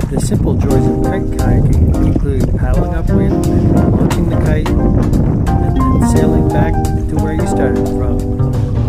The simple joys of kite kayaking include paddling upwind, launching the kite, and then sailing back to where you started from.